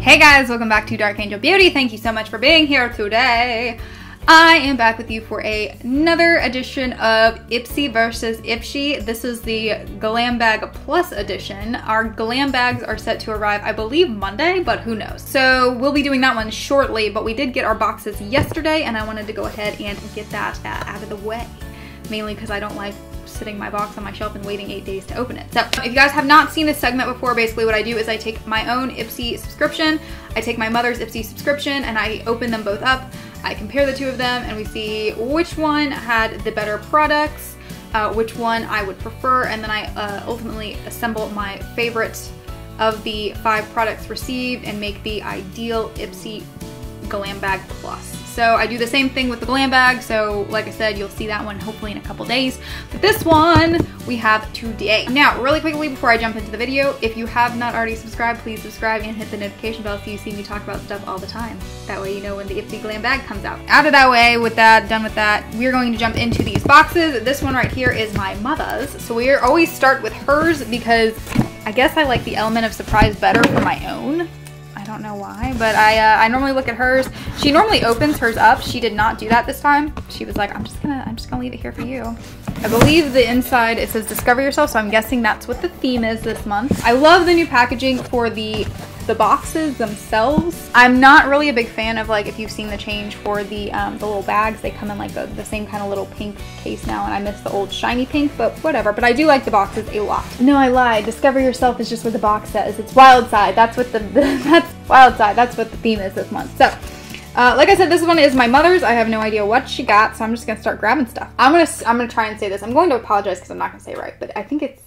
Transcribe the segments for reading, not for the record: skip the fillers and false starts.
Hey guys, welcome back to Dark Angel Beauty. Thank you so much for being here today. I am back with you for another edition of Ipsy versus Ipsy. This is the Glam Bag Plus edition. Our glam bags are set to arrive, I believe, Monday, but who knows. So we'll be doing that one shortly, but we did get our boxes yesterday and I wanted to go ahead and get that out of the way. Mainly because I don't like sitting my box on my shelf and waiting 8 days to open it. So if you guys have not seen this segment before, basically what I do is I take my own Ipsy subscription, I take my mother's Ipsy subscription, and I open them both up. I compare the two of them and we see which one had the better products, which one I would prefer, and then I ultimately assemble my favorites of the 5 products received and make the ideal Ipsy Glam Bag Plus. So I do the same thing with the glam bag, so like I said, you'll see that one hopefully in a couple days. But this one we have today. Now, really quickly before I jump into the video, if you have not already subscribed, please subscribe and hit the notification bell so you see me talk about stuff all the time. That way you know when the Ipsy Glam Bag comes out. Out of that way, with that, done with that, we're going to jump into these boxes. This one right here is my mother's. So we always start with hers because I guess I like the element of surprise better for my own. I don't know why, but I normally look at hers. She normally opens hers up. She did not do that this time. She was like, I'm just gonna leave it here for you. I believe the inside, it says discover yourself, so I'm guessing that's what the theme is this month. I love the new packaging for the boxes themselves. I'm not really a big fan of, like, if you've seen the change for the little bags, they come in like the same kind of little pink case now, and I miss the old shiny pink, but whatever. But I do like the boxes a lot. No, I lied. Discover yourself is just what the box says. It's Wild Side. That's what that's Wild Side. That's what the theme is this month. So like I said, this one is my mother's. I have no idea what she got, so I'm just gonna start grabbing stuff. I'm gonna try and say this. I'm going to apologize because I'm not gonna say it right, but I think it's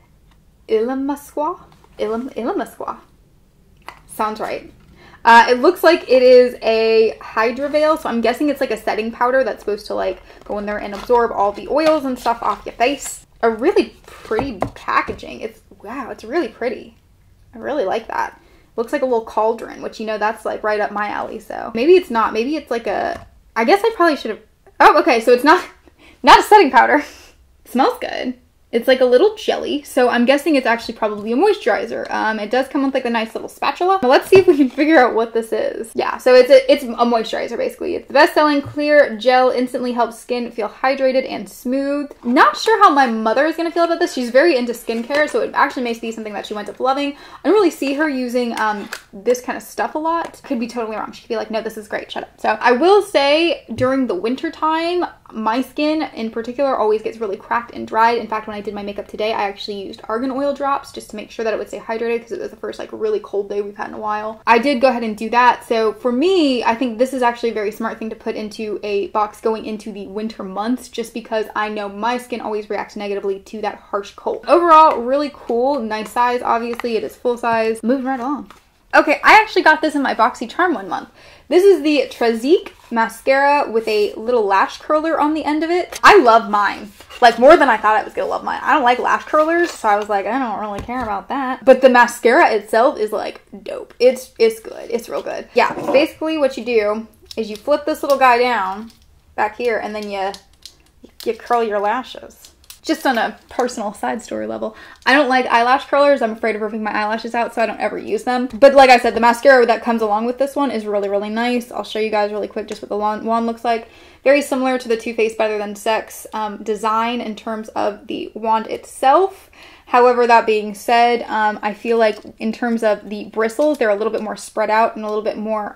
Ilamasqua. Ilamasqua. Sounds right. It looks like it is a Hydra Veil, so I'm guessing it's like a setting powder that's supposed to like go in there and absorb all the oils and stuff off your face. A really pretty packaging. Wow, it's really pretty. I really like that. Looks like a little cauldron, which, you know, that's like right up my alley. So maybe it's not. Maybe it's like a, I guess I probably should have. Oh, okay. So it's not a setting powder. It smells good. It's like a little jelly, so I'm guessing it's actually probably a moisturizer. It does come with like a nice little spatula. But let's see if we can figure out what this is. Yeah, so it's a moisturizer basically. It's the best-selling clear gel, instantly helps skin feel hydrated and smooth. Not sure how my mother is gonna feel about this. She's very into skincare, so it actually may be something that she winds up loving. I don't really see her using this kind of stuff a lot. Could be totally wrong. She could be like, no, this is great, shut up. So I will say during the winter time, my skin in particular always gets really cracked and dried. In fact, when I did my makeup today, I actually used argan oil drops just to make sure that it would stay hydrated because it was the first like really cold day we've had in a while. I did go ahead and do that. So for me, I think this is actually a very smart thing to put into a box going into the winter months, just because I know my skin always reacts negatively to that harsh cold. Overall, really cool, nice size. Obviously, it is full size. Moving right along. Okay, I actually got this in my BoxyCharm one month. This is the Trazique mascara with a little lash curler on the end of it. I love mine, like more than I thought I was gonna love mine. I don't like lash curlers, so I was like, I don't really care about that. But the mascara itself is like dope. It's good. It's real good. Yeah, basically what you do is you flip this little guy down back here, and then you curl your lashes. Just on a personal side story level, I don't like eyelash curlers. I'm afraid of ripping my eyelashes out, so I don't ever use them. But like I said, the mascara that comes along with this one is really, really nice. I'll show you guys really quick just what the wand looks like. Very similar to the Too Faced Better Than Sex design in terms of the wand itself. However, that being said, I feel like in terms of the bristles, they're a little bit more spread out and a little bit more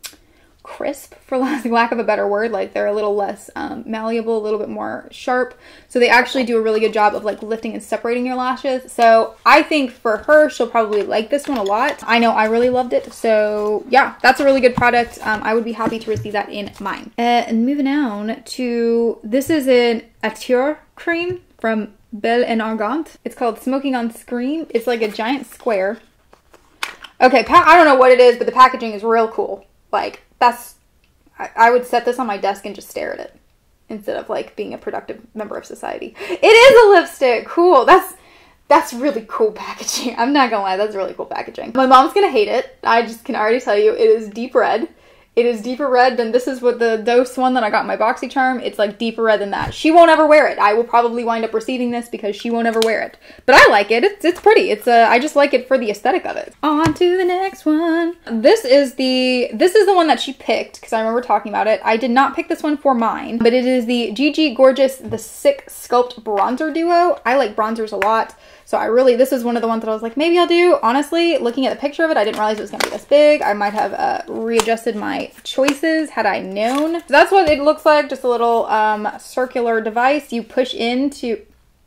crisp, for lack of a better word. Like they're a little less malleable, a little bit more sharp, so they actually do a really good job of like lifting and separating your lashes. So I think for her, she'll probably like this one a lot. I know I really loved it, so yeah, that's a really good product. I would be happy to receive that in mine. And moving on to, this is an Acteur cream from Belle and Argant. It's called Smoking on Screen. It's like a giant square. Okay, I don't know what it is, but the packaging is real cool. Like, I would set this on my desk and just stare at it instead of like being a productive member of society. It is a lipstick. Cool. That's really cool packaging. I'm not gonna lie, that's really cool packaging. My mom's gonna hate it. I just can already tell you, it is deep red. It is deeper red than, this is what the Dose one that I got in my BoxyCharm. It's like deeper red than that. She won't ever wear it. I will probably wind up receiving this because she won't ever wear it. But I like it. It's pretty. I just like it for the aesthetic of it. On to the next one. This is the one that she picked because I remember talking about it. I did not pick this one for mine, but it is the GG Gorgeous The Sick Sculpt Bronzer Duo. I like bronzers a lot. So this is one of the ones that I was like, maybe I'll do. Honestly, looking at the picture of it, I didn't realize it was going to be this big. I might have readjusted my choices had I known. So that's what it looks like, just a little circular device. You push into,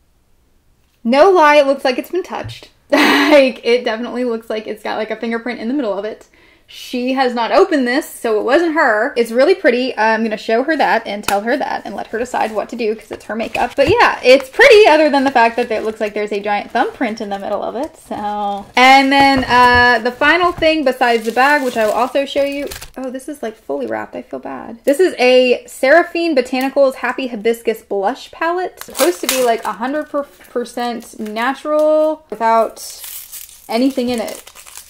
no lie, it looks like it's been touched. Like, it definitely looks like it's got like a fingerprint in the middle of it. She has not opened this, so it wasn't her. It's really pretty. I'm going to show her that and tell her that and let her decide what to do because it's her makeup. But yeah, it's pretty other than the fact that it looks like there's a giant thumbprint in the middle of it. So, and then the final thing besides the bag, which I will also show you. Oh, this is like fully wrapped. I feel bad. This is a Seraphine Botanicals Happy Hibiscus Blush Palette. It's supposed to be like 100% natural without anything in it.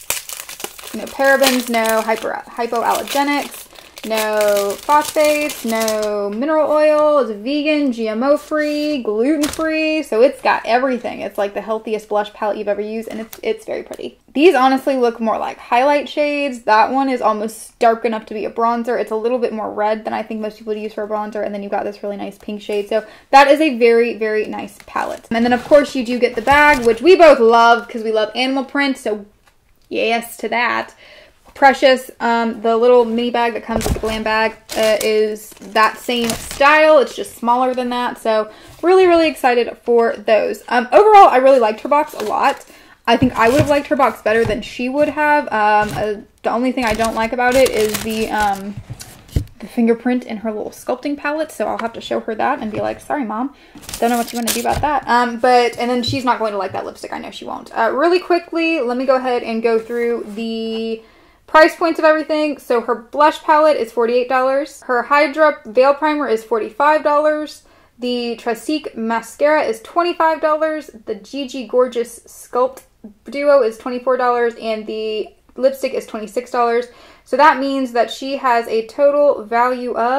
No parabens, no hypoallergenics, no phosphates, no mineral oil. It's vegan, GMO-free, gluten-free. So it's got everything. It's like the healthiest blush palette you've ever used, and it's very pretty. These honestly look more like highlight shades. That one is almost dark enough to be a bronzer. It's a little bit more red than I think most people would use for a bronzer, and then you've got this really nice pink shade. So that is a very, very nice palette. And then of course you do get the bag, which we both love because we love animal print. So yes to that. Precious, the little mini bag that comes with the Glam Bag is that same style. It's just smaller than that. So really, really excited for those. Overall, I really liked her box a lot. I think I would have liked her box better than she would have. The only thing I don't like about it is the fingerprint in her little sculpting palette. So I'll have to show her that and be like, sorry, Mom. Don't know what you want to do about that. And then she's not going to like that lipstick. I know she won't. Really quickly, let me go ahead and go through the price points of everything. So her blush palette is $48. Her Hydra Veil Primer is $45. The Trasique Mascara is $25. The GG Gorgeous Sculpt Duo is $24. And the lipstick is $26. So that means that she has a total value of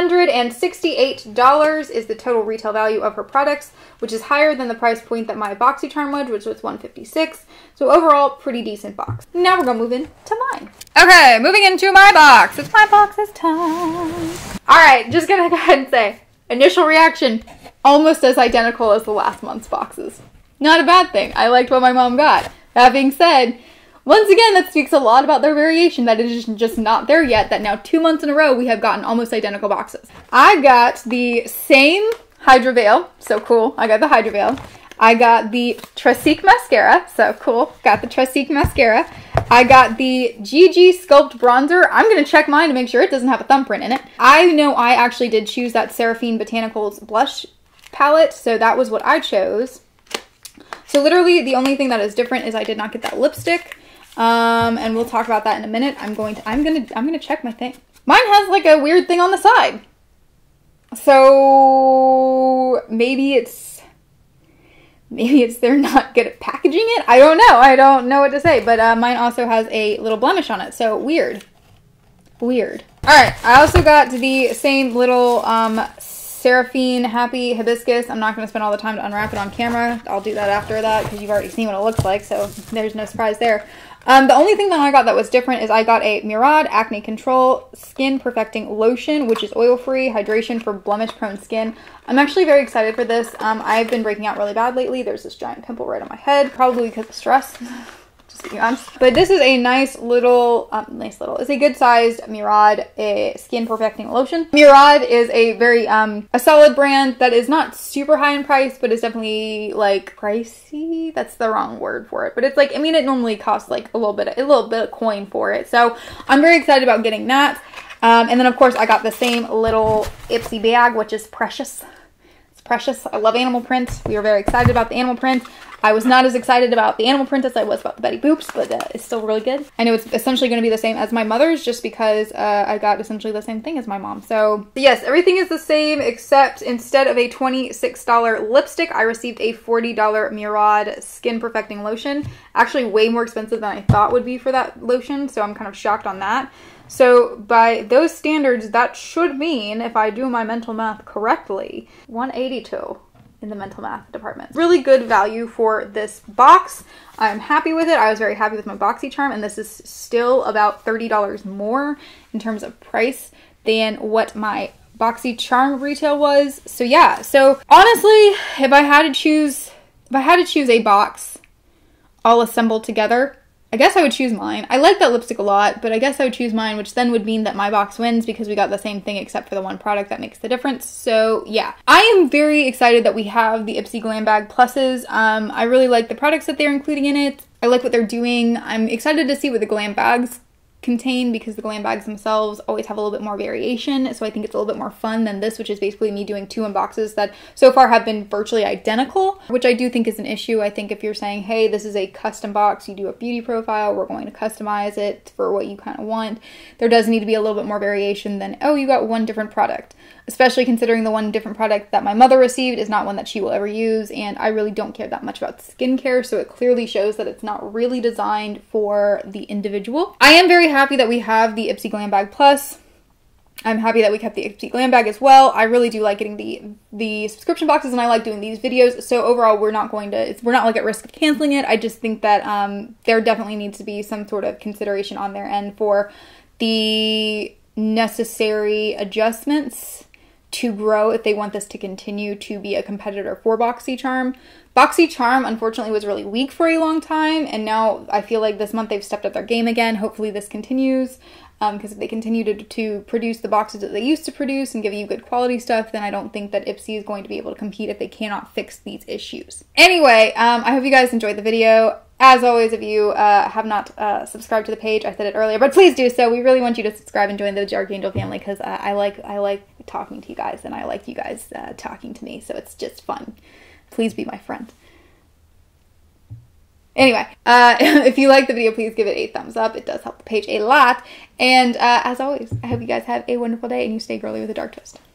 $168 is the total retail value of her products, which is higher than the price point that my BoxyCharm was, which was $156. So overall, pretty decent box. Now we're gonna move into mine. Okay, moving into my box. It's my box's time. All right, just gonna go ahead and say, initial reaction, almost as identical as the last month's boxes. Not a bad thing. I liked what my mom got. That being said, once again, that speaks a lot about their variation, that it is just not there yet, that now 2 months in a row we have gotten almost identical boxes. I got the same Hydra Veil, so cool. I got the Hydra Veil. I got the Trasique Mascara, so cool. Got the Trasique Mascara. I got the GG Sculpt Bronzer. I'm going to check mine to make sure it doesn't have a thumbprint in it. I know I actually did choose that Seraphine Botanicals blush palette, so that was what I chose. So literally the only thing that is different is I did not get that lipstick. And we'll talk about that in a minute. I'm gonna check my thing. Mine has like a weird thing on the side. So maybe it's they're not good at packaging it. I don't know. I don't know what to say. But mine also has a little blemish on it. So weird. Weird. All right. I also got the same little Seraphine Happy Hibiscus. I'm not going to spend all the time to unwrap it on camera. I'll do that after that because you've already seen what it looks like. So there's no surprise there. The only thing that I got that was different is I got a Murad Acne Control Skin Perfecting Lotion, which is oil-free hydration for blemish-prone skin. I'm actually very excited for this. I've been breaking out really bad lately. There's this giant pimple right on my head, probably because of stress. Just to be honest. But this is a nice little, it's a good-sized Murad Skin Perfecting Lotion. Murad is a very, a solid brand that is not super high in price, but is definitely, like, pricey. That's the wrong word for it. But it's like, I mean, it normally costs, like, a little bit of coin for it. So I'm very excited about getting that. And then, of course, I got the same little Ipsy bag, which is precious. It's precious. I love animal print. We were very excited about the animal print. I was not as excited about the animal print as I was about the Betty Boops, but it's still really good. I know it's essentially going to be the same as my mother's just because I got essentially the same thing as my mom. So yes, everything is the same except instead of a $26 lipstick, I received a $40 Murad Skin Perfecting Lotion. Actually way more expensive than I thought would be for that lotion, so I'm kind of shocked on that. So by those standards, that should mean, if I do my mental math correctly, 182 in the mental math department. Really good value for this box. I'm happy with it. I was very happy with my BoxyCharm, and this is still about $30 more in terms of price than what my BoxyCharm retail was. So yeah, so honestly, if I had to choose a box all assembled together, I guess I would choose mine. I like that lipstick a lot, but I guess I would choose mine, which then would mean that my box wins because we got the same thing except for the one product that makes the difference. So yeah, I am very excited that we have the Ipsy Glam Bag Pluses. I really like the products that they're including in it. I like what they're doing. I'm excited to see what the glam bags contain because the glam bags themselves always have a little bit more variation, so I think it's a little bit more fun than this, which is basically me doing 2 unboxes that so far have been virtually identical, which I do think is an issue. I think if you're saying, hey, this is a custom box, you do a beauty profile, we're going to customize it for what you kind of want, there does need to be a little bit more variation than, oh, you got one different product, especially considering the one different product that my mother received is not one that she will ever use, and I really don't care that much about skincare, so it clearly shows that it's not really designed for the individual. I am very happy that we have the Ipsy Glam Bag Plus. I'm happy that we kept the Ipsy Glam Bag as well. I really do like getting the subscription boxes, and I like doing these videos, so overall we're not like at risk of canceling it. I just think that there definitely needs to be some sort of consideration on their end for the necessary adjustments to grow if they want this to continue to be a competitor for BoxyCharm. BoxyCharm, unfortunately, was really weak for a long time, and now I feel like this month they've stepped up their game again. Hopefully this continues, because if they continue to produce the boxes that they used to produce and give you good quality stuff, then I don't think that Ipsy is going to be able to compete if they cannot fix these issues. Anyway, I hope you guys enjoyed the video. As always, if you have not subscribed to the page, I said it earlier, but please do so. We really want you to subscribe and join the Dark Angel family because I like talking to you guys, and I like you guys talking to me, so it's just fun. Please be my friend. Anyway, if you like the video, please give it a thumbs up. It does help the page a lot. And as always, I hope you guys have a wonderful day and you stay girly with a dark twist.